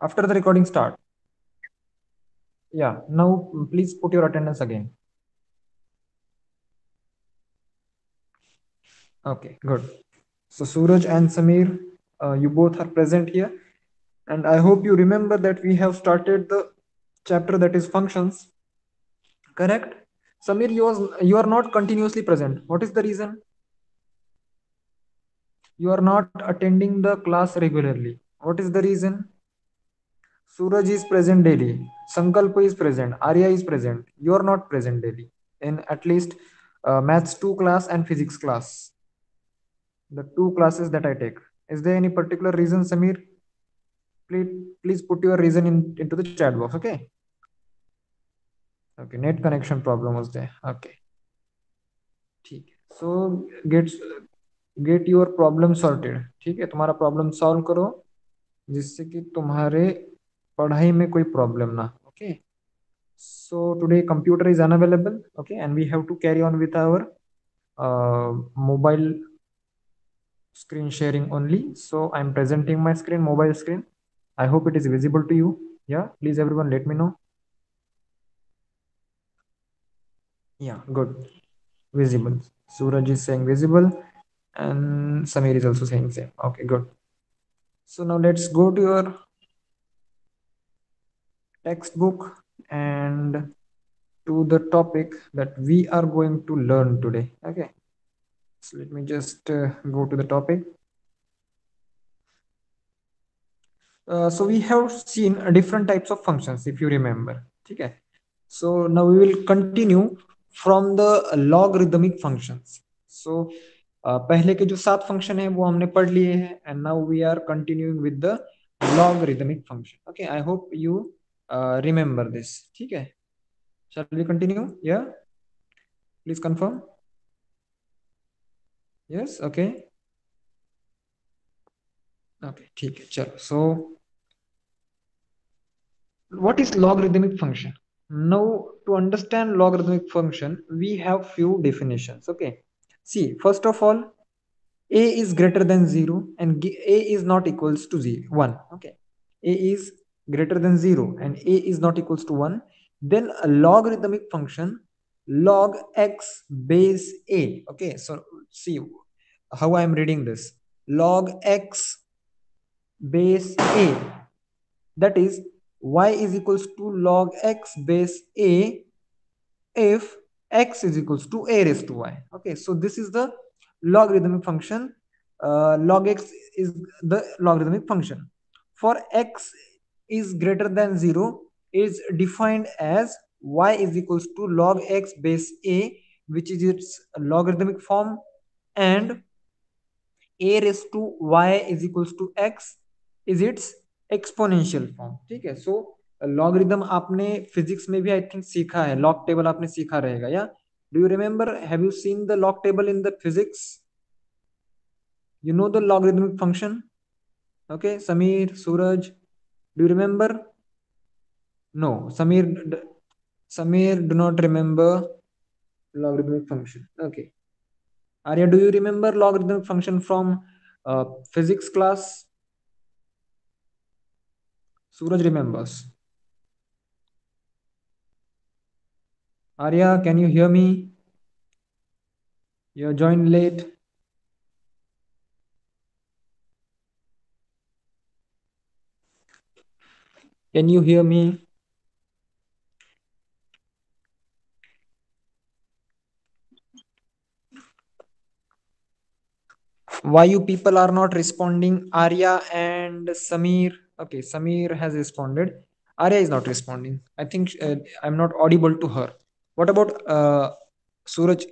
after the recording start. Yeah, now please put your attendance again. Okay, good. So Suraj and Samir, you both are present here, and I hope you remember that we have started the chapter that is functions. Correct? Samir, you are not continuously present. What is the reason? You are not attending the class regularly. What is the reason? Suraj is present daily. Sankalpa is present. Arya is present. You are not present daily in at least maths 2 class and physics class. The two classes that I take. Is there any particular reason, Samir? Please, please put your reason into the chat box. Okay. Okay. Net connection problem was there. Okay. ठीक है. So get your problem sorted. ठीक है. तुम्हारा problem solve करो जिससे कि तुम्हारे पढ़ाई में कोई प्रॉब्लम ना. Okay. So today computer is unavailable. Okay, and we have to carry on with our mobile screen sharing only. So I'm presenting my screen, mobile screen. I hope it is visible to you. Yeah, please everyone let me know. Yeah, good. Visible. Suraj is saying visible and Samir is also saying same. Okay, good. So now let's go to your textbook and to the topic that we are going to learn today. Okay. So let me just go to the topic. So we have seen different types of functions if you remember. Okay. So now we will continue from the logarithmic functions. So पहले के जो 7 function है वो हमने पढ़ लिए हैं and now we are continuing with the logarithmic function. Okay, I hope you remember this. ठीक है. Shall we continue? Yeah. Please confirm. Yes. Okay. Okay. ठीक है. चलो. So what is logarithmic function? Now to understand logarithmic function we have few definitions. Okay, see, first of all, a is greater than 0 and a is not equals to 1. Okay, a is greater than 0 and a is not equals to 1. Then a logarithmic function log x base a. Okay, so see how I am reading this. Log x base a, that is y is equals to log x base a if x is equals to a raised to y. Okay, so this is the logarithmic function. Log x is the logarithmic function. For x is greater than 0 is defined as y is equals to log x base a, which is its logarithmic form, and a raised to y is equals to x is its exponential form. ठीक है. सो logarithm आपने physics में भी I think सीखा है. Log table आपने सीखा रहेगा. या do you remember, have you seen the log table in the physics? You know the logarithmic function? Okay, Samir, Suraj, do you remember? No, Samir do not remember logarithmic function. Okay. Arya, do you remember logarithmic function from physics class? Suraj remembers. Arya, can you hear me? You joined late. Can you hear me? Why you people are not responding? Arya and Samir. Okay, Samir has responded. Arya is not responding. I think I'm not audible to her. What about Suraj?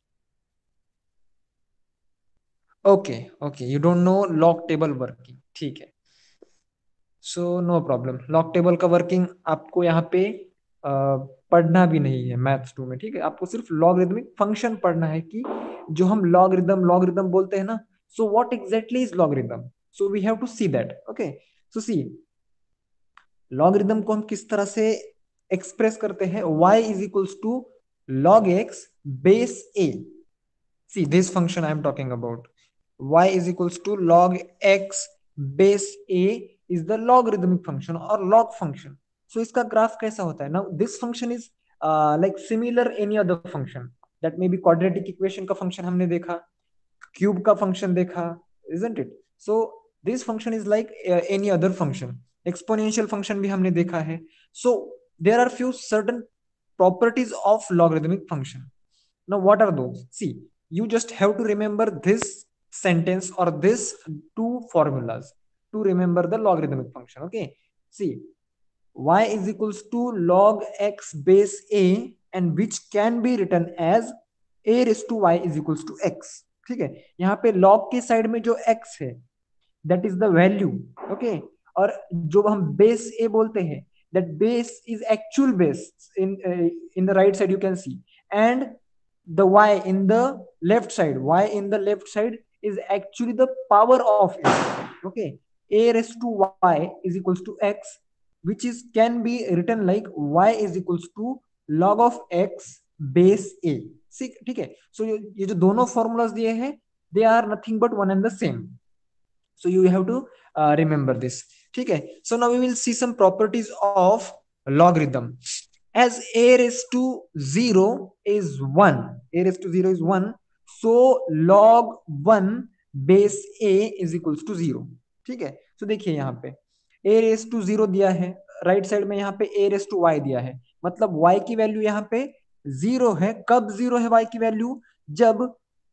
Okay, okay. You don't know log table working. ठीक है. So no problem. Log table का working आपको यहाँ पे पढ़ना भी नहीं है मैथ्स 2 में. ठीक है, आपको सिर्फ लॉगरिदमिक फंक्शन पढ़ना है कि जो हम लॉगरिदम लॉगरिदम बोलते हैं ना. So what exactly is logarithm? So we have to see that. Okay, so see logarithm को हम किस तरह से एक्सप्रेस करते हैं. y is equals to log x base a. See this function I am talking about. Y is equals to log x base a is the logarithmic function or log function. So इसका graph कैसा होता है? Now this function is like similar any other function. That may be quadratic equation का function हमने देखा, cube का function देखा, isn't it? So this function is like any other function. Exponential function भी हमने देखा है. So there are few certain properties of logarithmic function. Now what are those? See, you just have to remember this sentence or this two formulas to remember the logarithmic function. Okay, see, y is equals to log x base a, and which can be written as a raised to y is equals to x. ठीक है, यहाँ पे log के side में जो x है that is the value. Okay, और जो हम base a बोलते हैं, that base is actual base in the right side you can see, and the y in the left side, is actually the power of it. Okay, a raised to y is equals to x, which is can be written like y is equals to log of x base a. ठीक है, so ये जो दोनों formulas दिए हैं, they are nothing but one and the same. So you have to remember this. ठीक है, so now we will see some properties of logarithm. As a raised to 0 is 1, a raised to 0 is 1, so log 1 base a is equals to 0. ठीक है, so देखिए यहाँ पे a raised to 0 दिया है, right side में यहाँ पे a raised to y दिया है, मतलब y की वैल्यू यहाँ पे 0 है. कब 0 है y की वैल्यू? जब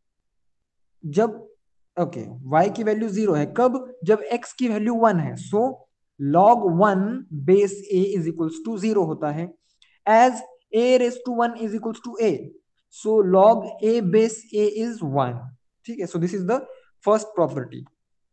जब ओके, y की वैल्यू 0 है कब? जब x की वैल्यू 1 है. So log 1 base a is equals to 0 होता है. As a raise to 1 is equals to a, so log a base a is 1. ठीक है, so this is the first property.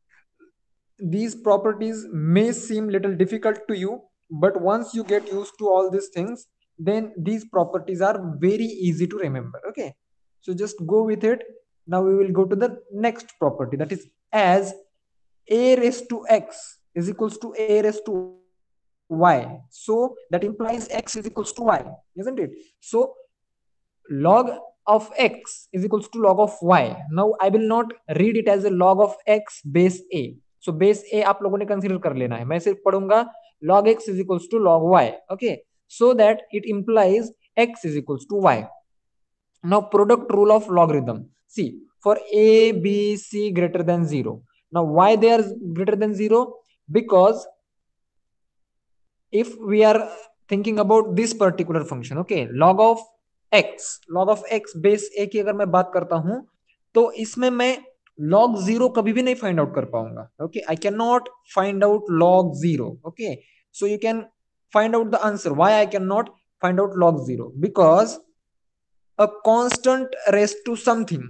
These properties may seem little difficult to you, but once you get used to all these things, then these properties are very easy to remember. Okay, so just go with it. Now we will go to the next property, that is as a raised to x is equals to a raised to y, so that implies x is equals to y, isn't it? So log of x is equals to log of y. Now I will not read it as a log of x base a. So base a आप लोगों ने consider कर लेना है, मैं सिर्फ पढ़ूंगा log x is equals to log y. Okay, so that it implies x is equals to y. Now product rule of logarithm. See, for a b c greater than 0. Now why they are greater than 0? Because if we are thinking about this particular function, okay, log of x base a की अगर मैं बात करता हूं, तो इसमें मैं log 0 कभी भी नहीं फाइंड आउट कर पाऊंगा. Okay, I can not find out log 0. Okay, so you can find out the answer why I cannot find out log 0, because a constant raised to something,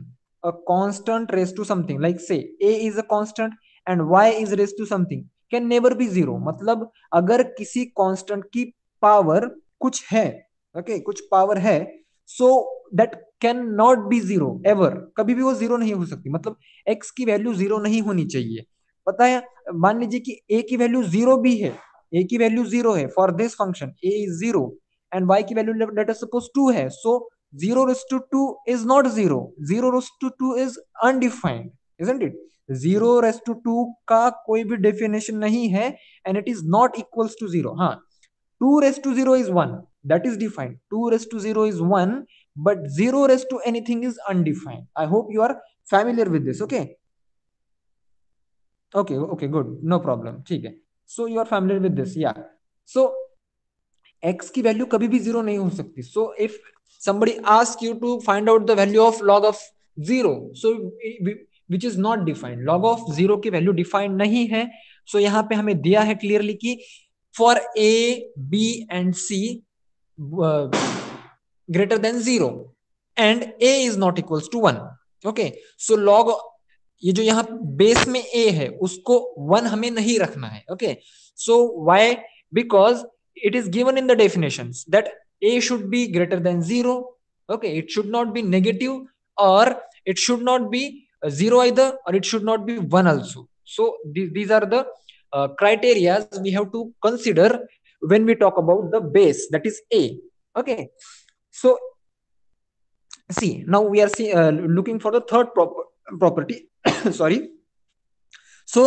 like say a is a constant and y is raised to something, can never be 0. मतलब अगर किसी constant की power कुछ है, okay, कुछ power है, so that can not be 0 ever, कभी भी वो 0 नहीं हो सकती. मतलब x की वैल्यू 0 नहीं होनी चाहिए. पता है, मान लीजिए कि a की वैल्यू 0 भी है, a की वैल्यू 0 है for this function a is 0, and y की वैल्यू लेट अस सपोज 2 है. सो 0 raised to 2 is not 0. 0 raised to 2 is undefined, isn't it? 0 raised to 2 का कोई भी डेफिनेशन नहीं है, and it is not equals to 0. हाँ, 2 raised to 0 is 1, that is defined. 2 raised to 0 is 1, but 0 raised to anything is undefined. I hope you are familiar with this. Okay, okay, good, no problem. ठीक है, so you are familiar with this. Yeah, so x की value कभी भी 0 नहीं हो सकती. So if somebody asks you to find out the value of log of 0, so which is not defined, log of 0 की value defined नहीं है. so यहाँ पे हमें दिया है क्लियरली कि for a b and c greater than 0 and a is not equals to 1. okay, so log, ये जो यहाँ बेस में a है उसको 1 हमें नहीं रखना है. okay, so why? Because it is given in the definitions that a should be greater than 0. okay, it should not be negative, or it should not be 0 either, or it should not be 1 also. So these are the criteria we have to consider when we talk about the base, that is a. okay, so see, now we are looking for the third property. Sorry. So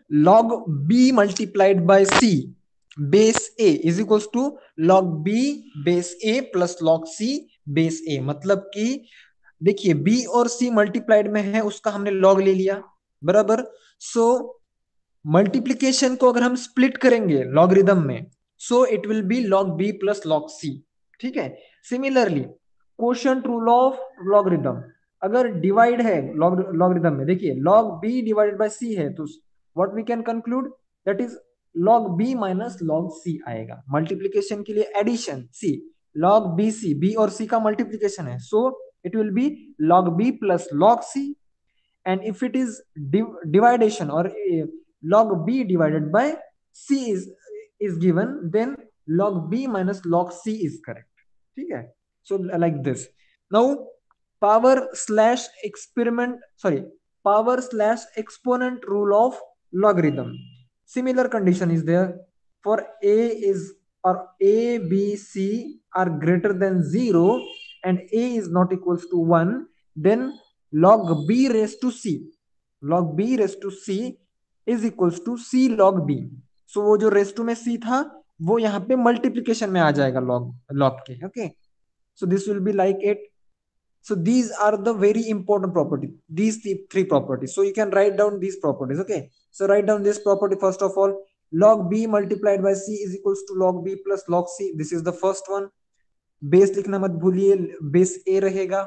log b multiplied by c base a is equals to log b base a plus log c base a। मतलब कि देखिए b और c multiplied में है, उसका हमने log ले लिया, बराबर। सो मल्टीप्लीकेशन को अगर हम स्प्लिट करेंगे लॉगरिदम में, so it will be log b plus log c, ठीक है। Similarly quotient rule of logarithm, अगर डिवाइड है लॉगरिदम में, देखिए log b divided by c है, तो what we can conclude, that is log b minus log c आएगा। Multiplication के लिए addition c log bc, b और c का मल्टीप्लीकेशन है, so it will be log b plus log c। and if it is dividation or log b divided by c is given, then log b minus log c is correct, ठीक है। so like this, now power slash experiment, sorry, power slash exponent rule of logarithm, similar condition is there for a is or a b c are greater than 0 and a is not equals to 1, then log b raised to c, log b raised to c is equals to c log b। सो वो जो raise to में c था, वो यहाँ पे multiplication में आ जाएगा log log के, okay. So this will be like it. so these are the very important property, these three properties, so you can write down these properties, okay। so write down this property first of all, log b multiplied by c is equals to log b plus log c, this is the first one। Base लिखना मत भूलिए, base a रहेगा,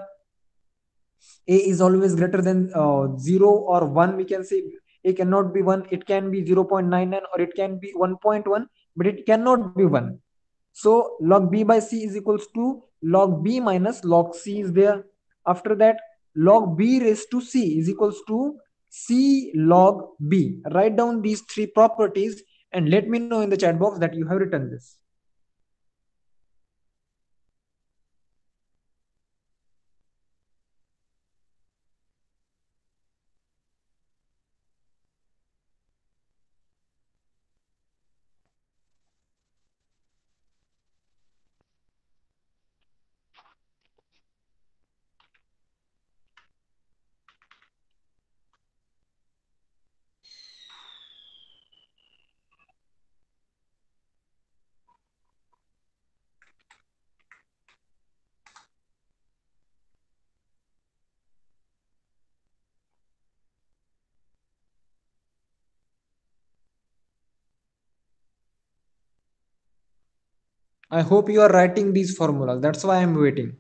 a is always greater than 0 or 1, we can say a cannot be 1, it can be 0.99 or it can be 1.1, but it cannot be 1। so log b by c is equals to log b minus log c is there। after that log b raised to c is equals to c log b। write down these three properties and let me know in the chat box that you have written this। I hope you are writing these formulas. That's why I'm waiting.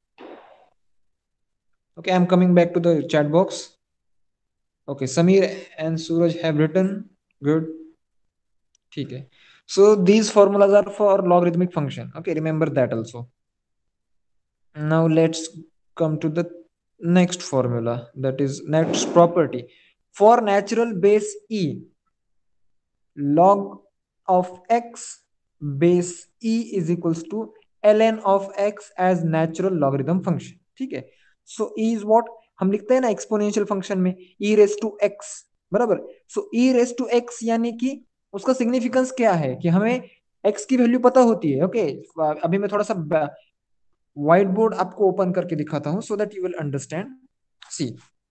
Okay, I'm coming back to the chat box. Okay, Samir and Suraj have written. Good. Okay. So these formulas are for logarithmic function. Okay, remember that also. Now let's come to the next formula, that is next property. For natural base e, log of x base e is equals to ln of x as natural logarithm function, ठीक है। सो e is what हम लिखते हैं ना exponential function में, e raise to x, बराबर। So e raise to x यानी कि उसका सिग्निफिकेंस क्या है कि हमें x की वैल्यू पता होती है, ओके। अभी मैं थोड़ा सा व्हाइट बोर्ड आपको ओपन करके दिखाता हूं so that you will understand. See,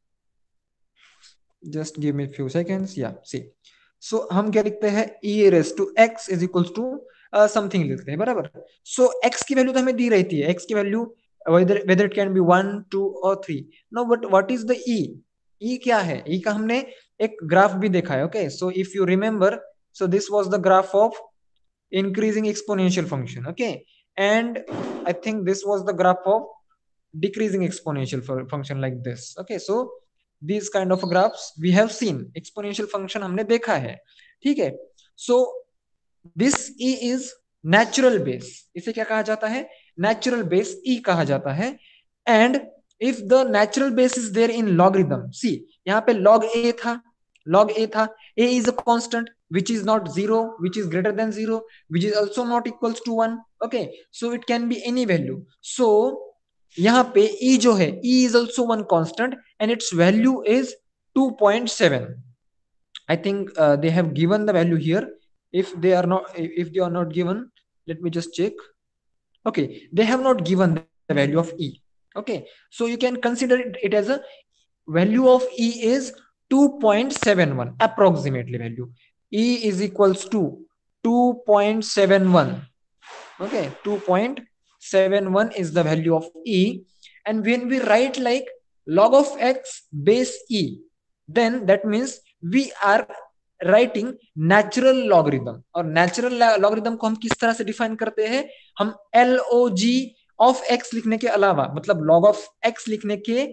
just give me few seconds, या सी। सो हम क्या लिखते हैं, e raise to x is equals to something लिखते हैं, बराबर। सो x की वैल्यू तो हमें दी रहती है, x की value whether it can be 1 2 or 3। now but what is the e क्या है, e का हमने एक ग्राफ भी देखा है, okay. So if you remember, so this was the graph of increasing exponential function, okay, and I think this was the graph of decreasing exponential function like this, okay। so these kind of graphs we have seen, exponential function हमने देखा है, ठीक है। so this e is natural base, इसे क्या कहा जाता है, natural base e कहा जाता है। and if the natural base is there in logarithm, see यहाँ पे log a था, log a था, a is a constant which is not 0, which is greater than 0, which is also not equals to 1, okay। so it can be any value। so यहाँ पे e जो है, e is also one constant and its value is 2.7। I think they have given the value here, if they are not given, let me just check, okay, they have not given the value of e, okay। so you can consider it as a value of e is 2.71 approximately value. E is equals to 2.71. Okay, 2.71 is the value of E. And when we write like log of x base E, then that means we are writing natural logarithm. और natural logarithm को हम किस तरह से define करते हैं? हम L O G of X लिखने के अलावा, मतलब लॉग ऑफ एक्स लिखने के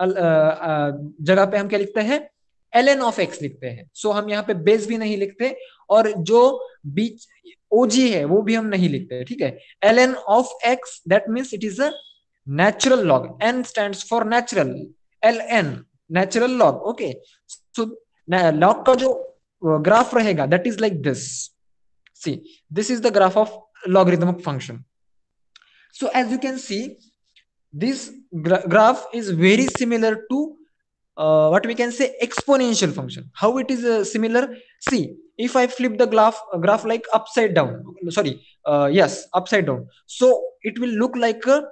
जगह पे हम क्या लिखते हैं? एल एन ऑफ एक्स लिखते हैं. सो हम यहाँ पे बेस भी नहीं लिखते, और जो बीच ओजी है वो भी हम नहीं लिखते. ठीक है, L N of X, that means it is a natural log. N stands for natural, L N natural log. Okay, so log का जो ग्राफ रहेगा that is like this. See, this is the graph of logarithmic function. So as you can see, this graph is very similar to what we can say exponential function. How it is similar? See, if I flip the graph like upside down, sorry, yes, upside down, so it will look like a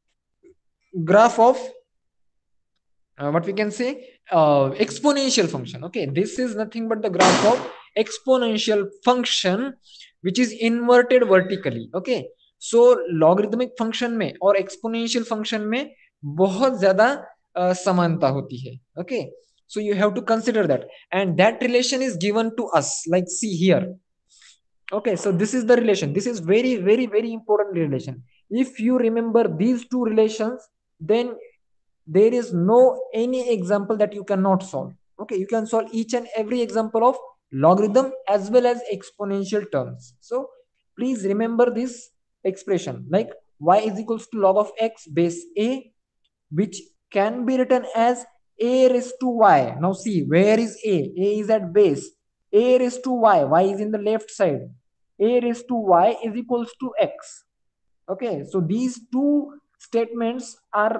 graph of what we can say exponential function. Okay, this is nothing but the graph of exponential function which is inverted vertically. Okay, so logarithmic function में और exponential function में बहुत ज्यादा समानता होती है. Okay, so you have to consider that, and that relation is given to us, like see here. Okay, so this is the relation. This is very very very important relation. If you remember these two relations, then there is no any example that you cannot solve. Okay, you can solve each and every example of logarithm as well as exponential terms. So please remember this expression, like y is equals to log of x base a, which can be written as a raised to y. Now see, where is a is at base. A raised to y is in the left side. A raised to y is equals to x. Okay, so these two statements are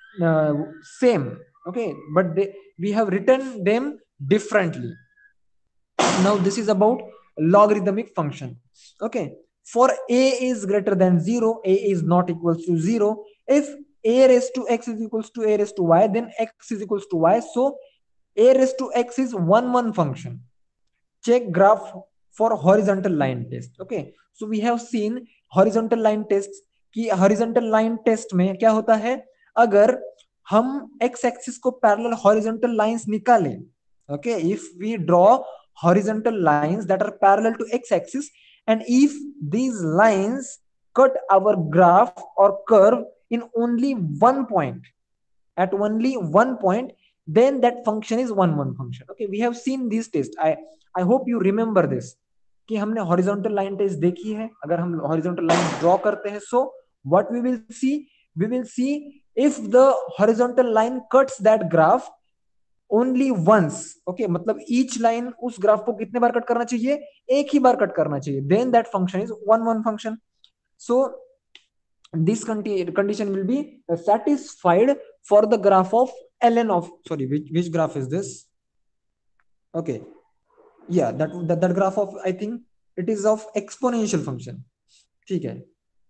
same. Okay, but we have written them differently. Now this is about logarithmic function. Okay, for a is greater than 0, a is not equals to 0. If a raised to x is equals to a raised to y, then x is equals to y. So a raised to x is 1 function. Check graph for horizontal line test. Okay, so we have seen horizontal line tests कि horizontal line test में क्या होता है? अगर हम x axis को parallel horizontal lines निकालें, okay, if we draw horizontal lines that are parallel to x axis, and if these lines cut our graph or curve in only one point, at only one point, then that function is one function. Okay, we have seen this test. I hope you remember this कि हमने horizontal line test देखी है. अगर हम horizontal line draw करते हैं, so what we will see if the horizontal line cuts that graph only once. Okay, मतलब each line उस ग्राफ को कितने बार कट करना चाहिए? एक ही बार कट करना चाहिए. Then that function is one function. So this condition will be satisfied for the graph of ln of, sorry, which graph is this? Okay, yeah, that graph of, I think it is of exponential function. ठीक है.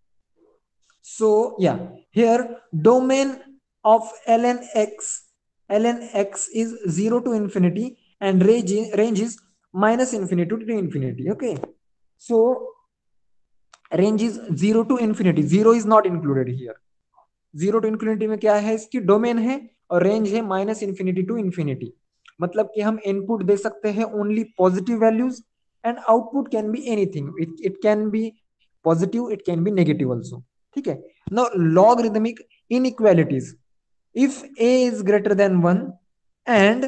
So yeah, here domain of ln x is 0 to infinity, and range is minus infinity to infinity. Okay, so range is 0 to infinity. 0 is not included here. 0 to infinity में क्या है? इसकी domain है, और range है minus infinity to infinity. मतलब कि हम इनपुट दे सकते हैं only positive values, and output can be anything. It can be positive, it can be negative also. ठीक है. Now logarithmic inequalities. If a is greater than 1 and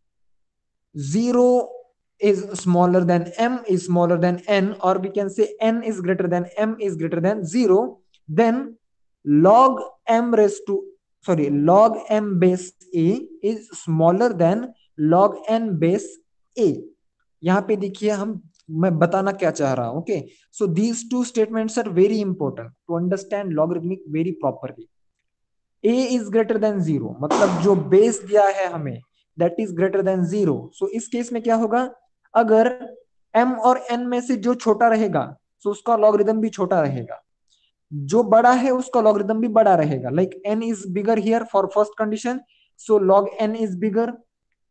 0 is smaller than m is smaller than n, or we can say n is greater than m is greater than 0, then log m raised to, sorry, log m base a is smaller than log n base a. यहाँ पे देखिए मैं बताना क्या चाह रहा हूं. Okay, so these two statements are very important to understand logarithmic very properly. a is greater than 0, मतलब जो बेस दिया है हमें that is greater than 0. so इस केस में क्या होगा? अगर m और n में से जो छोटा रहेगा, so उसका लॉगरिथम भी छोटा रहेगा. जो बड़ा है उसका लॉगरिथम भी बड़ा रहेगा. like n is bigger here for first condition, so log n is bigger.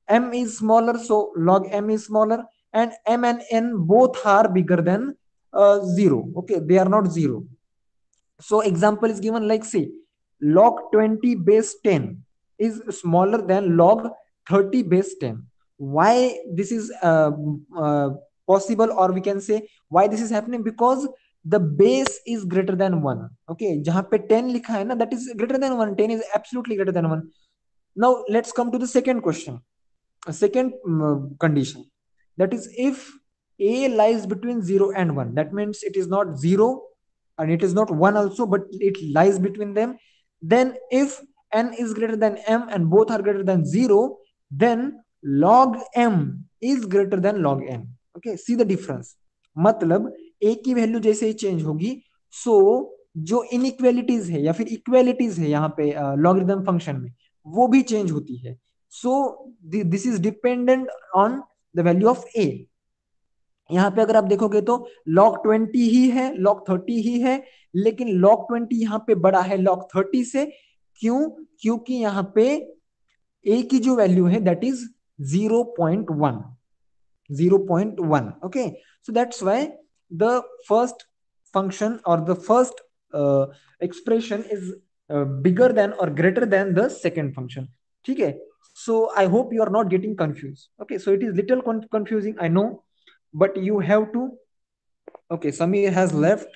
m is smaller, so log m is smaller, and m and n both are bigger than 0. Okay, they are not 0. So example is given like, say, log 20 base 10 is smaller than log 30 base 10. Why this is possible, or we can say why this is happening? Because the base is greater than 1. Okay, jahan pe 10 likha hai na, that is greater than 1. 10 is absolutely greater than 1. Now let's come to the second question, second condition, that is if a lies between 0 and 1, that means it is not 0 and it is not 1 also, but it lies between them. Then if n is greater than m and both are greater than 0, then log m is greater than log n. Okay, see the difference. मतलब a की वैल्यू जैसे ही change होगी, सो जो इनइक्वेलिटीज है या फिर इक्वेलिटीज है यहाँ पे लॉगरिथम फंक्शन में, वो भी चेंज होती है. So this is dependent on the value of A. यहाँ पे अगर आप देखोगे तो log 20 ही है, log 30 ही है, लेकिन log 20 यहाँ पे बड़ा है log 30 से. क्यों? क्योंकि यहाँ पे a की जो वैल्यू है that is 0.1. 0.1. Okay, so that's why the first function or the first expression is bigger than or greater than the second function. ठीक है, so I hope you are not getting confused. Okay, so it is little confusing, I know, but you have to. Okay, Samir has left.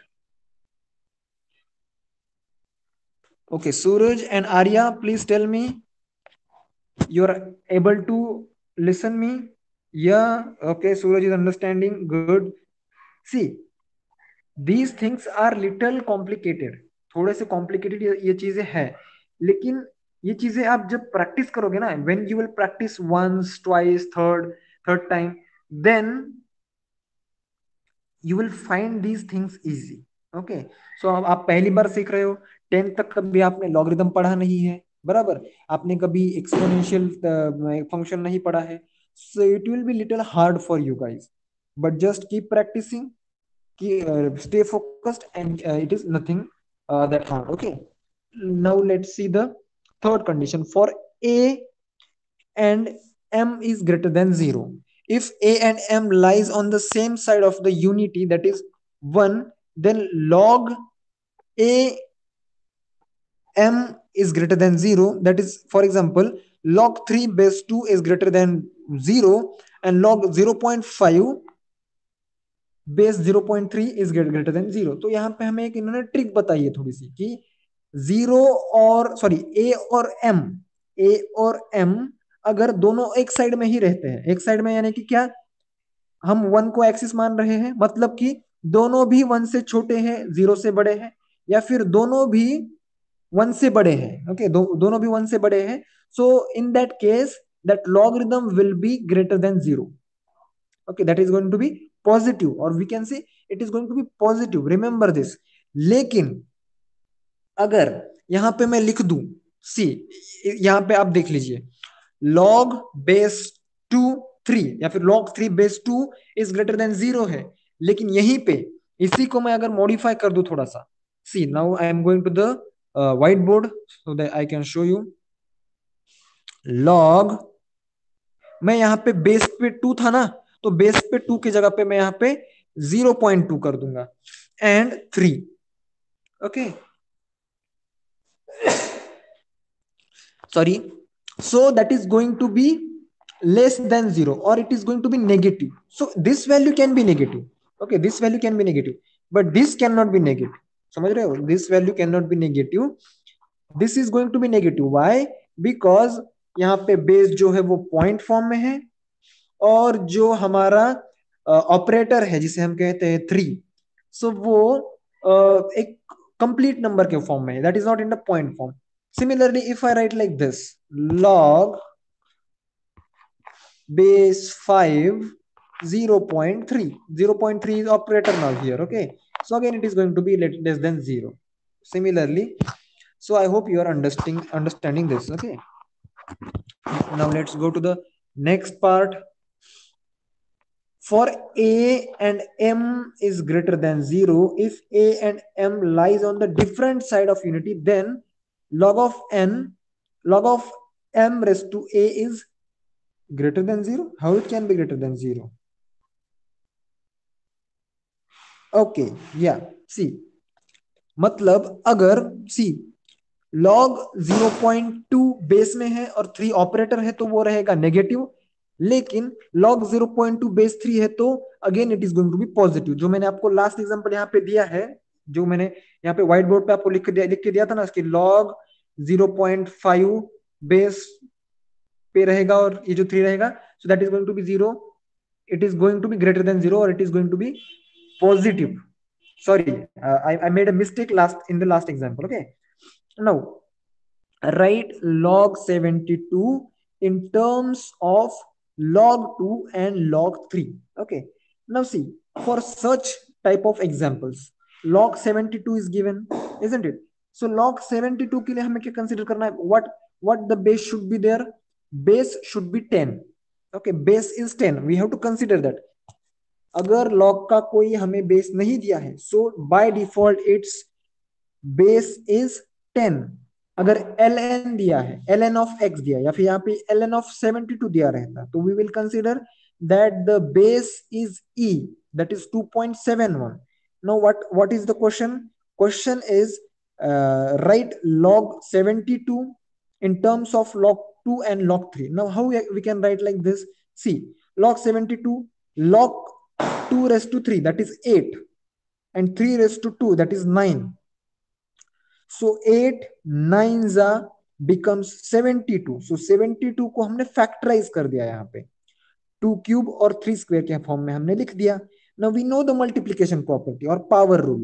Okay, Suraj and Arya, please tell me you are able to listen me. Yeah, okay, Suraj is understanding, good. See, these things are little complicated, थोड़े से complicated ये चीजें हैं, लेकिन ये चीजें आप जब प्रैक्टिस करोगे ना, when you will practice once, twice, third time, then you will find these things easy. Okay, so अब आप पहली बार सीख रहे हो, 10 तक कभी आपने लॉगरिथम पढ़ा नहीं है, बराबर, आपने कभी एक्सपोनेंशियल फंक्शन नहीं पढ़ा है, so it will be little hard for you guys, but just keep practicing, stay focused, and it is nothing that hard. Okay, now let's see the third condition. For a and m is greater than 0, if a and m lies on the same side of the unity, that is 1, then log a m is greater than 0. That is, for example, log 3 base 2 is greater than 0, and log 0.5 base 0.3 is greater than 0. तो यहाँ पे हमें एक इन्होंने trick बताई है थोड़ी सी, कि जीरो और सॉरी ए और एम अगर दोनों एक साइड में ही रहते हैं, एक साइड में यानी कि क्या, हम 1 को एक्सिस मान रहे हैं, मतलब कि दोनों भी 1 से छोटे हैं, 0 से बड़े हैं, या फिर दोनों भी 1 से बड़े हैं. ओके, दोनों भी 1 से बड़े हैं. So in that case that logarithm will be greater than 0. Okay, that is going to be positive, or we can say it is going to be positive, remember this. लेकिन अगर यहां पे मैं लिख दूं, सी, यहां पे आप देख लीजिए, log बेस 2 3 या फिर log 3 base 2 is greater than 0 है, लेकिन यहीं पे इसी को मैं अगर मॉडिफाई कर दूं थोड़ा सा, see, now I am going to the whiteboard so that I can show you. log, मैं यहाँ पे बेस पे 2 था ना, तो बेस पे 2 की जगह पे मैं यहाँ पे 0.2 कर दूंगा, and 3. Okay, sorry, so that is going to be less than 0, or it is going to be negative. So this value can be negative. Okay, this value can be negative, but this cannot be negative. समझ रहे हो, this value cannot be negative, this is going to be negative. Why? Because यहाँ पे base जो है वो point form में है, और जो हमारा ऑपरेटर है जिसे हम कहते हैं 3, सो वो एक कंप्लीट नंबर के फॉर्म में है, that is not in the point form. Similarly, if I write like this, log base 5 0.3, 0.3 is operator now here. Okay, so again it is going to be less than 0. Similarly, so I hope you are understanding this. Okay, now let's go to the next part. For a and m is greater than 0, if a and m lies on the different side of unity, then log of m raised to a is Greater than 0? How it can be greater than 0? Okay, yeah. See, मतलब अगर सी log 0.2 base में है और 3 operator है तो वो रहेगा negative, लेकिन log 0.2 बेस 3 है तो again it is going to be positive. जो मैंने आपको लास्ट एग्जांपल यहाँ पे दिया है, जो मैंने यहाँ पे व्हाइट बोर्ड पे आपको लिख के दिया था ना, कि log 0.5 बेस पे रहेगा और ये जो 3 रहेगा, so that is going to be 0, it is going to be greater than 0 or it is going to be positive. Sorry, I made a mistake last in the last example. Okay, now write log 72 in terms of log 2 and log 3. Okay, now see, for such type of examples log 72 is given, isn't it? So log 72 के लिए हमें क्या consider करना है? What the base should be there? Base should be 10. Okay, base is 10, we have to consider that. अगर log का कोई हमें बेस नहीं दिया है, so by default its base is 10. अगर ln दिया है, ln of x दिया, या फिर यहाँ पे ln of 72 दिया रहता, तो we will consider that the base is e, that is 2.71. now what is the question is write log 72 in terms of log 2 and log 3. Now how we can write like this? See, log 72, log 2 raised to 3, that is 8, and 3 raised to 2, that is 9. So 8 9 becomes 72. So 72 को हमने factorise कर दिया यहाँ पे, 2 cube और 3 square के form में हमने लिख दिया. Now we know the multiplication property और power rule.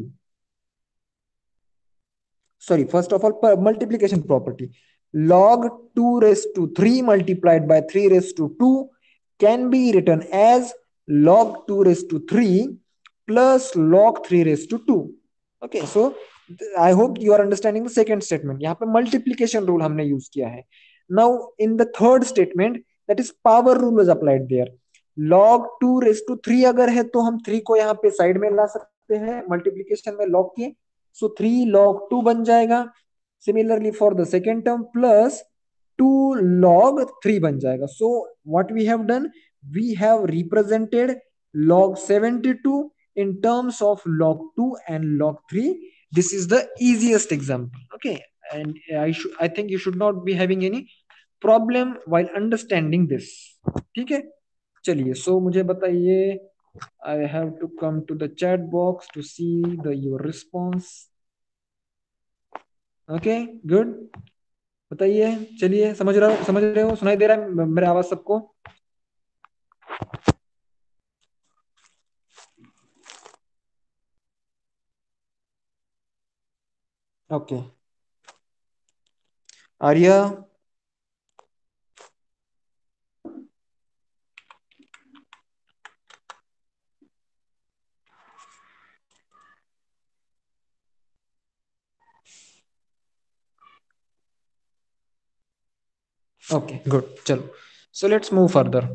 Sorry, first of all, multiplication property. Log 2 raised to 3 multiplied by 3 raised to 2 can be written as log 2 raised to 3 plus log 3 raised to 2. Okay, so I hope you are understanding the second statement. यहाँ पे multiplication rule हमने use किया है. Now in the third statement, that is power rule was applied there. log 2 raised to 3 अगर है तो हम 3 को यहाँ पे साइड में ला सकते हैं मल्टीप्लीकेशन में log के. So 3 log 2 बन जाएगा. Similarly for the second term plus 2 log 3 बन जाएगा. So what we have done, we have represented log 72 in terms of log 2 and log 3. This is the easiest example. Okay, and I think you should not be having any problem while understanding this. ठीक है, चलिए. So मुझे बताइए, I have to come to the chat box to see your response. Okay, good. बताइए, चलिए. समझ रहे हो, सुनाई दे रहा है मेरा आवाज सबको? ओके, आर्या. Okay, good. चलो, so let's move further.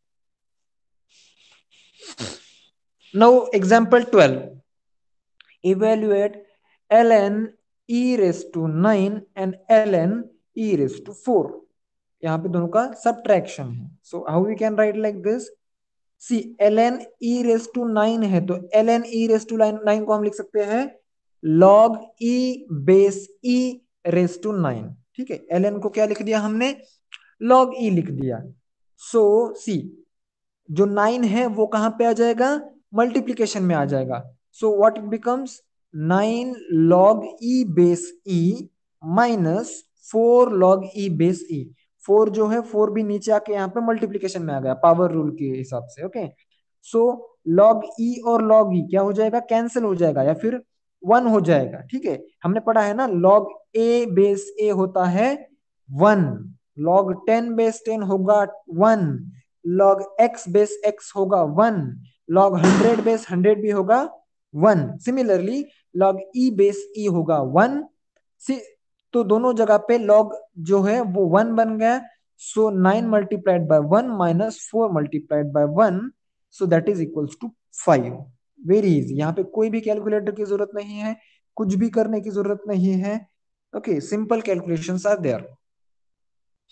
Now example 12. Evaluate ln e raised to 9 and ln e raised to 4. यहाँ पे दोनों का सब्ट्रैक्शन है. So how we can write like this? See, ln e raised to 9 है तो ln e raised to 9 को हम लिख सकते हैं log e base e raised to 9. ठीक है, ln को क्या लिख दिया हमने? log e लिख दिया. सो सी, जो 9 है वो कहां पे आ जाएगा? मल्टीप्लीकेशन में आ जाएगा. So what it becomes? 9 log e base e minus 4 log e base e. 4 जो है 4 भी नीचे आके यहाँ पे मल्टीप्लीकेशन में आ गया पावर रूल के हिसाब से. ओके, सो log e और log e क्या हो जाएगा? कैंसिल हो जाएगा या फिर 1 हो जाएगा. ठीक है, हमने पढ़ा है ना, log a बेस a होता है 1, log 10 बेस 10 होगा 1, log x बेस x होगा 1, log 100 बेस 100 भी होगा 1. Similarly log e base e होगा 1. तो दोनों जगह पे log जो है वो 1 बन गया. So 9 multiplied by 1 minus 4 multiplied by 1, so that is equals to 5. Very easy. यहाँ पे कोई भी कैलकुलेटर की जरूरत नहीं है, कुछ भी करने की जरूरत नहीं है. Okay, simple calculations are there.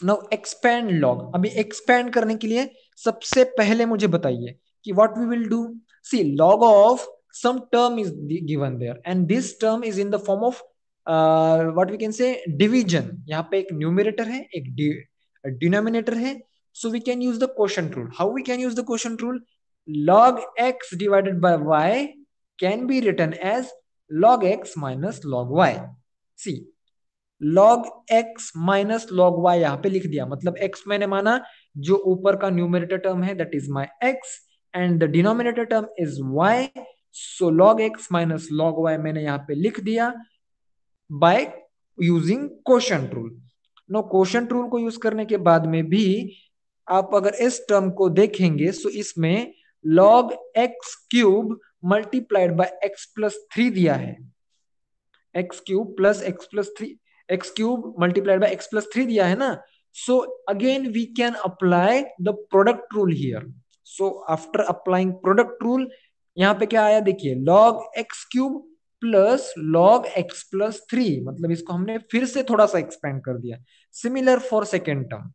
Now expand log. अभी एक्सपैंड करने के लिए सबसे पहले मुझे बताइए कि what we will do. See log of some term is given there and this term is in the form of what we can say division. यहाँ पे एक न्यूमरेटर है, एक डिनोमिनेटर है, so we can use the quotient rule. How we can use the quotient rule? Log x divided by y can be written as log x minus log y. See, log x minus log y यहां पे लिख दिया, मतलब x मैंने माना जो ऊपर का न्यूमरेटर टर्म है that is my x and the denominator term is y, so log x minus log y मैंने यहां पे लिख दिया by using quotient rule. No quotient rule को यूज करने के बाद में भी आप अगर इस टर्म को देखेंगे तो इसमें log x cube multiplied by x plus 3 दिया है, x cube plus x plus 3, x cube multiplied by x plus 3 दिया है ना. So again we can apply the product rule here. So after applying product rule यहाँ पे क्या आया देखिए, log x cube plus log x plus 3, मतलब इसको हमने फिर से थोड़ा सा एक्सपेंड कर दिया. Similar for second term.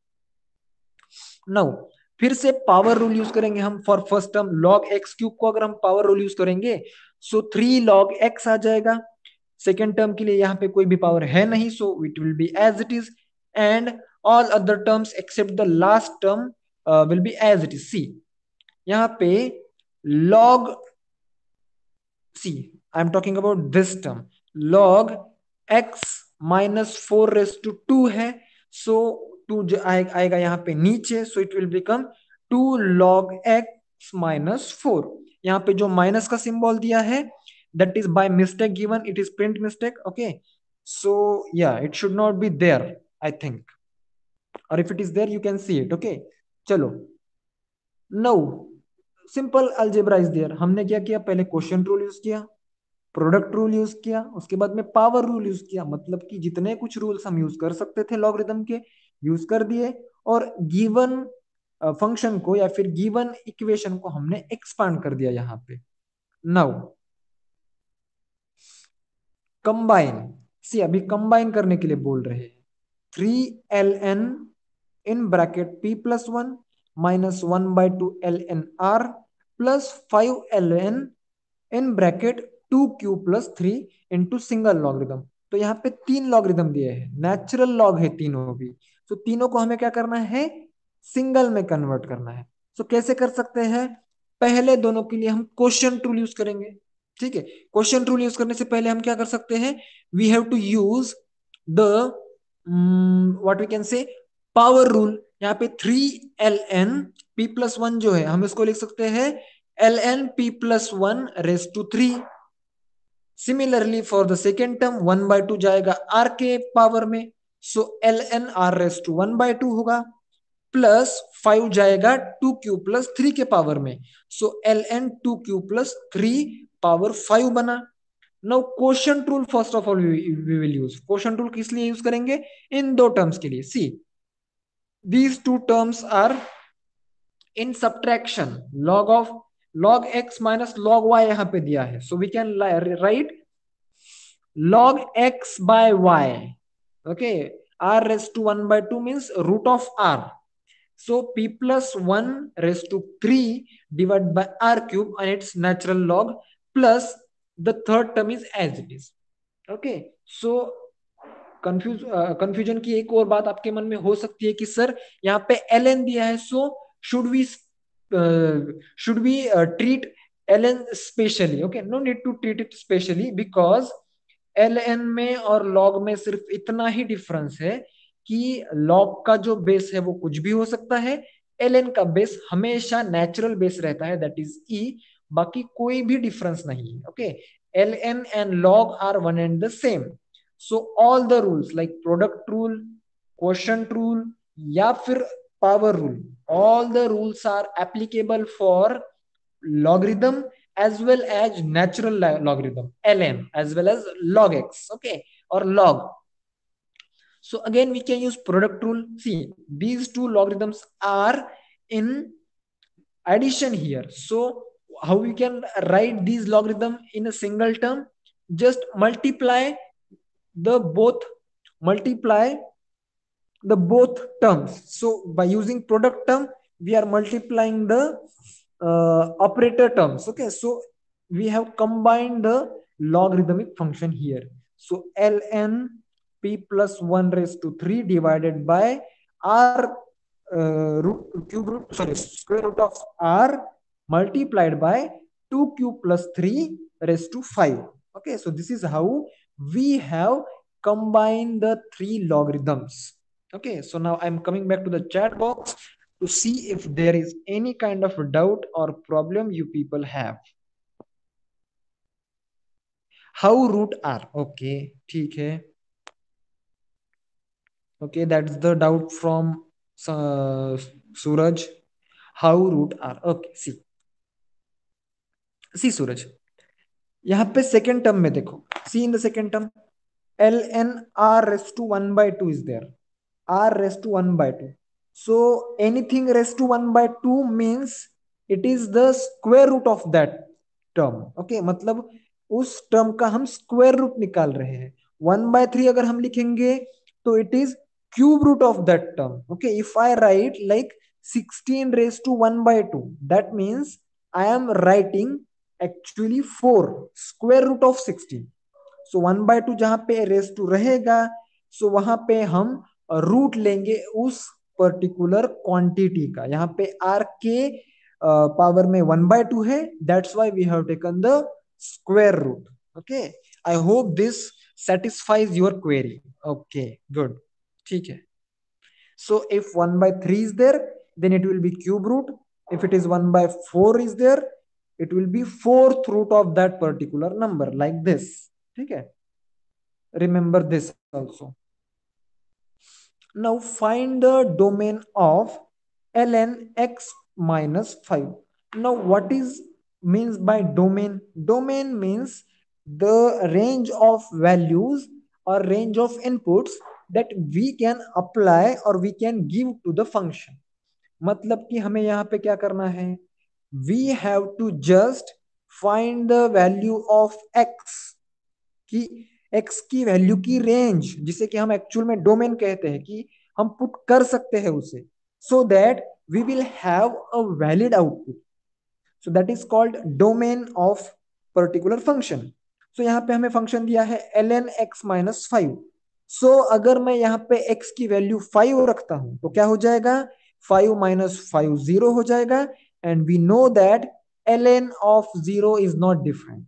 Now फिर से पावर रूल यूज करेंगे हम for first term. log x cube को अगर हम पावर रूल यूज करेंगे सो 3 log x आ जाएगा. सेकेंड टर्म के लिए यहाँ पे कोई भी पावर है नहीं, so it will be as it is and all other terms except the last term will be as it is. See यहाँ पे log, see I am talking about this term, log x minus 4 raise to 2 है, so 2 आएगा यहाँ पे नीचे, so it will become 2 log x minus 4. यहाँ पे जो माइनस का सिंबल दिया है that is by mistake given, it is print mistake. Okay, so yeah, it should not be there I think, or if it is there you can see it. Okay, चलो now simple algebra is there. हमने क्या किया, पहले question rule use किया, product rule use किया, उसके बाद में पावर रूल यूज किया, मतलब कि जितने कुछ रूल्स हम यूज कर सकते थे लॉगरिथम के यूज कर दिए, और गिवन फंक्शन को या फिर गिवन इक्वेशन को हमने एक्सपांड कर दिया यहाँ पे. Now combine. सी अभी कंबाइन करने के लिए बोल रहे हैं. 3ln in bracket p plus 1 minus 1/2 ln r plus 5ln in bracket 2q plus 3 into single logarithm. तो यहाँ पे 3 लॉगरिथम दिए हैं, नेचुरल लॉग है तीनों भी, तो तीनों को हमें क्या करना है, सिंगल में कन्वर्ट करना है. तो कैसे कर सकते हैं, पहले दोनों के लिए हम क्वोशिएंट रूल यूज करेंगे. ठीक है, क्वोशिएंट रूल यूज करने से पहले हम क्या कर सकते हैं, we have to use the what we can say power rule. यहाँ पे 3ln p प्लस 1 जो है हम इसको लिख सकते हैं ln p plus 1 raise to 3. Similarly for the second term 1/2 जाएगा r के पावर में, so ln r raise to 1/2 होगा, प्लस 5 जाएगा 2q प्लस 3 के पावर में, so ln 2q plus 3 power 5 बना. Now quotient rule first of all we will use. Quotient rule किस लिए यूज करेंगे, इन दो टर्म्स के लिए. सी these two terms are in subtraction. log x minus log y यहाँ पे दिया है, so we can write log x by y. Okay, r raised to 1/2 means root of r, so p plus 1 raised to 3 divided by r cube and its natural log plus the third term is as it is. Okay, so confusion की एक और बात आपके मन में हो सकती है कि सर यहाँ पे ln दिया है, so should we treat ln specially. Okay, no need to treat it specially because ln में और log में सिर्फ इतना ही डिफरेंस है कि log का जो बेस है वो कुछ भी हो सकता है, ln का बेस हमेशा नेचुरल बेस रहता है, दैट इज e. बाकी कोई भी डिफरेंस नहीं है. Okay, ln and log are one and the same. So all the rules like product rule, quotient rule या फिर power rule, all the rules are applicable for logarithm as well as natural logarithm ln as well as log x. Okay, or log. So again we can use product rule. See, these two logarithms are in addition here, so how we can write these logarithm in a single term, just multiply the both, multiply the both terms. So by using product term, we are multiplying the operator terms. Okay, so we have combined the logarithmic function here. So ln p plus 1 raised to 3 divided by r cube root, sorry, square root of r multiplied by 2q plus 3 raised to 5. Okay, so this is how we have combined the three logarithms. Okay, so now I'm coming back to the chat box to see if there is any kind of doubt or problem you people have. How root r? Okay, ठीक है. Okay, that's the doubt from Suraj. How root r? Okay, see Suraj, यहाँ पे second term में देखो, see in the second term ln r raised to 1 by 2 is there. R raised to 1 by 2. So anything raised to 1 by 2 means it is the square root of that term. Okay, मतलब उस term का हम square root निकाल रहे हैं. 1/3 अगर हम लिखेंगे तो it is cube root of that term. Okay, if I write like 16 raised to 1 by 2, that means I am writing actually 4 square root of 16. So 1/2 जहां पे रेस टू रहेगा, सो वहां पे हम रूट लेंगे उस पर्टिकुलर क्वांटिटी का. यहाँ पे आर के पावर में 1/2 है, that's why we have taken the square root. Okay, I hope this satisfies your query. Okay, good. ठीक है. So if 1/3 is there, then it will be cube root. If it is 1/4 is there, it will be fourth root of that particular number, like this. ठीक है. Remember this also. Now find the domain of ln x minus 5. Now what is means by domain? Domain means the range of values or range of inputs that we can apply or we can give to the function. मतलब कि हमें यहाँ पे क्या करना है? We have to just find the value of x कि x की वैल्यू की रेंज, जिसे कि हम एक्चुअल में डोमेन कहते हैं, कि हम पुट कर सकते हैं उसे, so that we will have a valid output. So that is called domain of particular function. So यहाँ पे हमें फंक्शन दिया है ln x माइनस 5. सो अगर मैं यहाँ पे x की वैल्यू 5 रखता हूं तो क्या हो जाएगा? 5 माइनस 5 0 हो जाएगा. And we know that ln of 0 is not defined.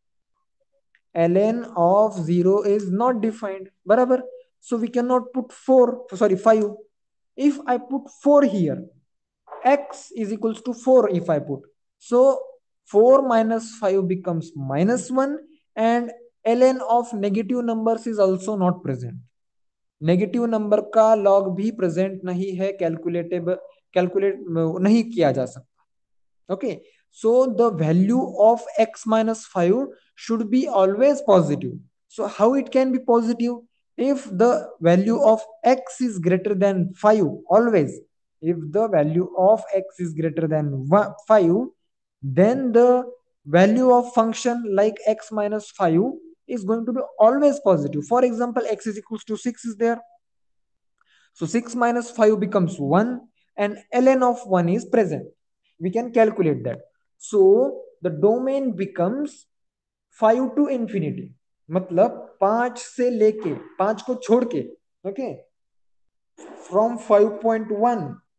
ln of 0 is not defined. Barabar. So we cannot put 4, sorry, 5. If I put 4 here, x is equals to 4 if I put. So 4 minus 5 becomes minus 1, and ln of negative numbers is also not present. Negative number का log भी present नहीं है, calculate नहीं किया जा सकता. Okay, so the value of x minus 5 should be always positive. So how it can be positive? If the value of x is greater than 5, always if the value of x is greater than 5, then the value of function like x minus 5 is going to be always positive. For example, x is equals to 6 is there. So 6 minus 5 becomes 1, and ln of 1 is present. We can calculate that. So the domain becomes 5 to infinity. मतलब 5 से लेके 5 को छोड़ के, okay, from 5.1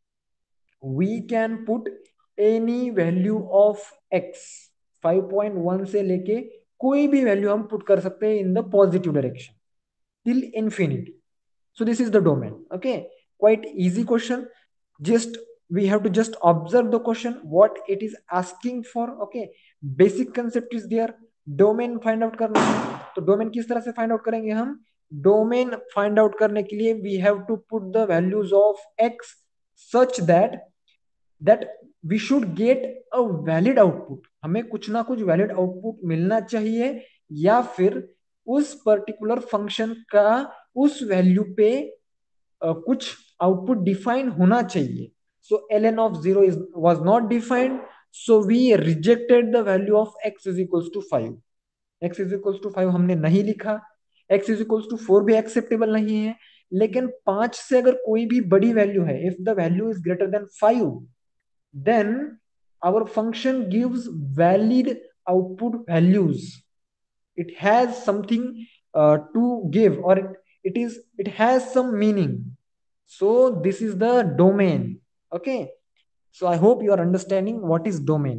we can put any value of x. 5.1 से लेके कोई भी वैल्यू हम पुट कर सकते हैं in the positive direction till infinity. So this is the domain. Okay, quite easy question. Just we have to just observe the question, what it is asking for. Okay, basic concept is there. Domain find out करना है, तो domain किस तरह से find out करेंगे हम? Domain find out करने के लिए we have to put the values of x such that we should get a valid output. हमें कुछ ना कुछ वैलिड आउटपुट मिलना चाहिए, या फिर उस पर्टिकुलर फंक्शन का उस वैल्यू पे कुछ आउटपुट डिफाइन होना चाहिए. सो ln of 0 is was not defined, so we rejected the value of x is equals to 5. x is equals to 5 हमने नहीं लिखा. x is equals to 4 भी एक्सेप्टेबल नहीं है. लेकिन 5 से अगर कोई भी बड़ी वैल्यू है, if the value is greater than 5, then our function gives valid output values. It has something to give, or it has some meaning. So this is the domain. Okay, so I hope you are understanding what is domain.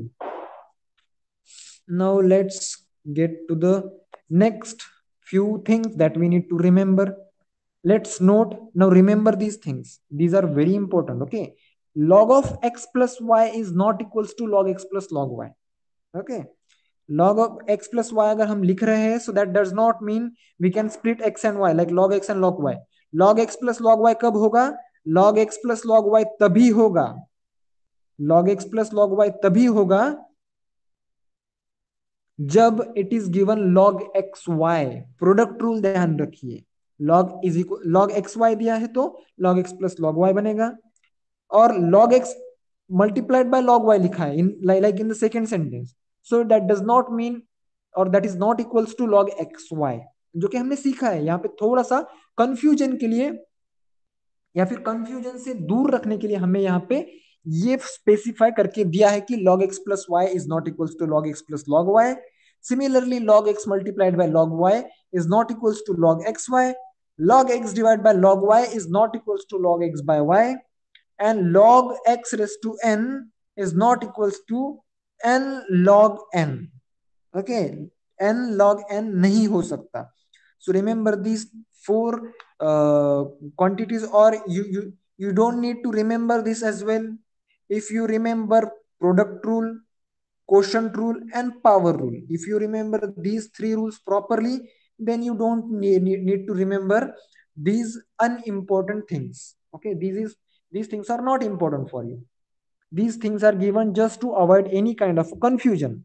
Now let's get to the next few things that we need to remember. Let's note, now remember these things, these are very important. Okay, log of x plus y is not equals to log x plus log y. Okay, log of x plus y अगर हम लिख रहे हैं, so that does not mean we can split x and y like log x and log y. log x plus log y कब होगा? log x plus log y तभी होगा, log x plus log y तभी होगा जब it is given log x y. Product rule ध्यान रखिए, log is equal log x y दिया है तो log x plus log y बनेगा, और log x multiplied by log y लिखा है in like in the second sentence, so that does not mean और that is not equals to log x y, जो कि हमने सीखा है यहाँ पे थोड़ा सा कंफ्यूजन के लिए या फिर कंफ्यूजन से दूर रखने के लिए हमें यहाँ पे ये स्पेसिफाई करके दिया है कि log x plus y is not equals to log x plus log y. Similarly, log x multiplied by log y is not equals to log xy. Log x divided by log y is not equals to log x by y. And log x raised to n is not equals to n log n. Okay, n log n नहीं हो सकता. So remember these four quantities, or you don't need to remember this as well. If you remember product rule, quotient rule and power rule, if you remember these three rules properly, then you don't need to remember these unimportant things. Okay, these things are not important for you. These things are given just to avoid any kind of confusion.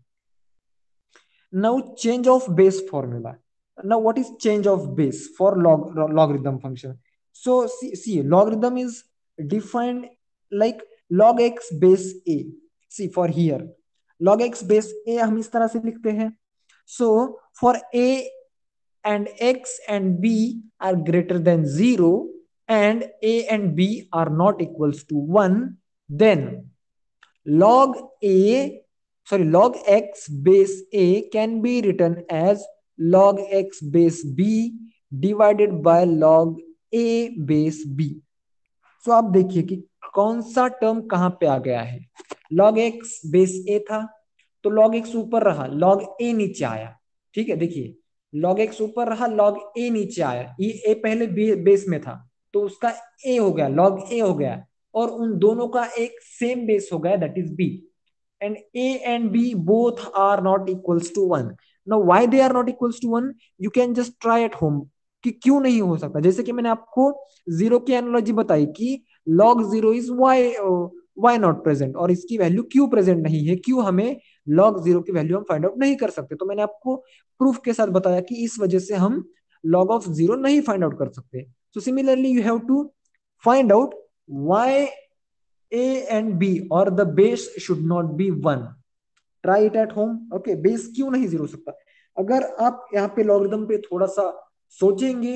Now change of base formula. Now what is change of base for logarithm function? So see, logarithm is defined like log x base a. See for here, log x base a हम इस तरह से लिखते हैं. So for a and x and b are greater than 0 and a and b are not equals to 1, then log a log x base a can be written as log x base b divided by log a base b. So आप देखिए कि कौन सा term कहां पे आ गया है. log x base a था तो log x ऊपर रहा, log a नीचे आया. ठीक है, देखिए log x ऊपर रहा, log a नीचे आया. ये a पहले बेस में था तो उसका a हो गया, log a हो गया, और उन दोनों का एक सेम बेस हो गया, that is b. And a and b both are not equals to 1. Now why they are not equals to 1, you can just try at home कि क्यों नहीं हो सकता. जैसे कि मैंने आपको जीरो की एनालॉजी बताई कि log zero is y not present, और इसकी वैल्यू क्यों प्रेजेंट नहीं है, क्यों हमें log जीरो की वैल्यू हम फाइंड आउट नहीं कर सकते. तो मैंने आपको प्रूफ के साथ बताया कि इस वजह से हम log ऑफ जीरो नहीं फाइंड आउट कर सकते. So similarly you have to find out why a and b or the base should not be 1. Try it at home. Okay, base क्यों नहीं जीरो हो सकता. अगर आप यहाँ पे लॉगरिथम पे थोड़ा सा सोचेंगे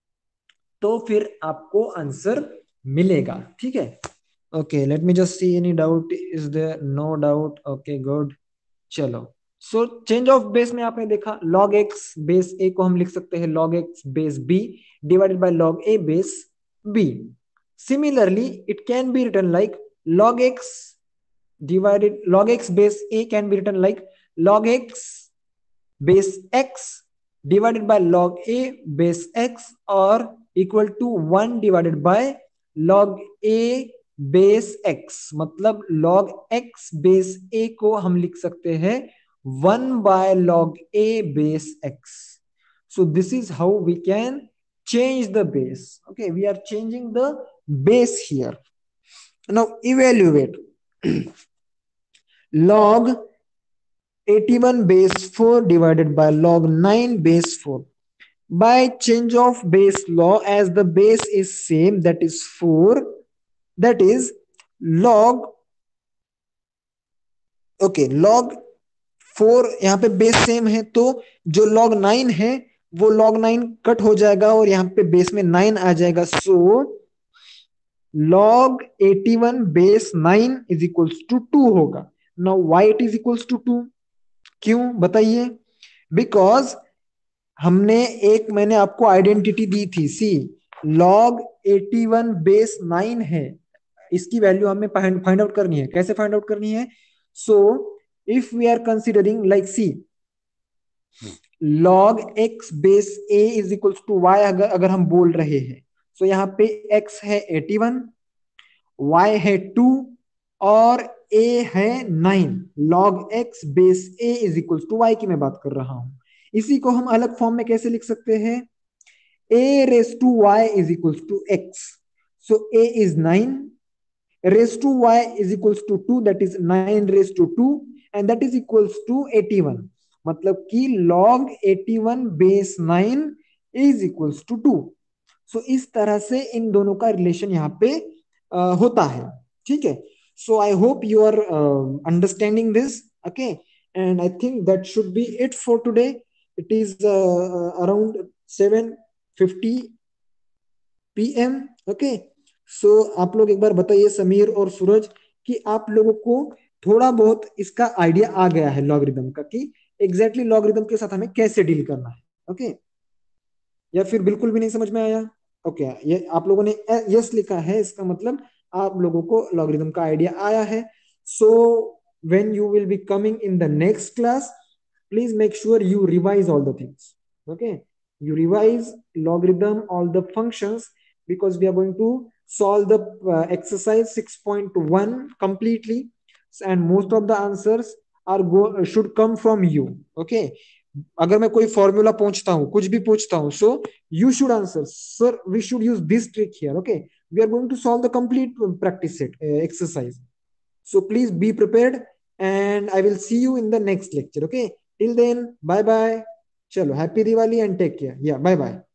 तो फिर आपको आंसर मिलेगा. ठीक है. Okay, let me just see any doubt is there. No doubt. Okay good. चलो, सो चेंज ऑफ बेस में आपने देखा log x बेस a को हम लिख सकते हैं log x base b divided by log a base b. Similarly, it can be written like log x log x base a can be written like log x base x divided by log a base x, or equal to 1 divided by log a base x. मतलब log x base a को हम लिख सकते हैं 1 by log a base x. So this is how we can change the base. Okay, we are changing the base here. Now evaluate. log 81 base 4 divided by log 9 base 4. By change of base law, as the base is same, that is 4, that is log, okay, log 4 यहाँ पे base same है तो जो log 9 है वो log 9 cut हो जाएगा और यहाँ पे बेस में 9 आ जाएगा. So log 81 base 9 is equals to 2 होगा. Now why it is equals to 2? क्यों बताइए? बिकॉज हमने एक, मैंने आपको आइडेंटिटी दी थी. सी, log 81 बेस 9 है, इसकी वैल्यू हमें फाइंड आउट करनी है. कैसे फाइंड आउट करनी है? So if we are considering like see, log x base a is equals to y, अगर हम बोल रहे हैं, सो यहाँ पे x है 81, y है 2 और a है 9. log x base a is equals to y की मैं बात कर रहा हूं. इसी को हम अलग फॉर्म में कैसे लिख सकते हैं? a raised to y is equals to x. So a is 9, raised to y is equals to 2, that is 9 raised to 2, and that is equals to 81. मतलब कि log 81 base 9 is equals to 2. So इस तरह से इन दोनों का relation यहाँ पे होता है. ठीक है. So I hope you are understanding this. Okay, and I think that should be it for today. It is around 7:50 PM. Okay, so आप लोग एक बार बताइए, समीर और सूरज, कि आप लोगों को थोड़ा बहुत इसका आइडिया आ गया है लॉगरिदम का, कि एग्जैक्टली लॉगरिदम के साथ हमें कैसे डील करना है. ओके, या फिर बिल्कुल भी नहीं समझ में आया? ओके, ये आप लोगों ने यस लिखा है, इसका मतलब आप लोगों को लॉगरिदम का आइडिया आया है. So when you will be coming in the next class, please make sure you revise all the things. Okay, you revise logarithm, all the functions, because we are going to solve the exercise 6.1 completely, and most of the answers should come from you. Okay, अगर मैं कोई formula पूछता हूँ, कुछ भी पूछता हूँ, so you should answer, sir we should use this trick here. Okay, we are going to solve the complete practice set exercise. So please be prepared, and I will see you in the next lecture. Okay, till then, bye bye. Chalo, happy Diwali and take care. Yeah, bye bye.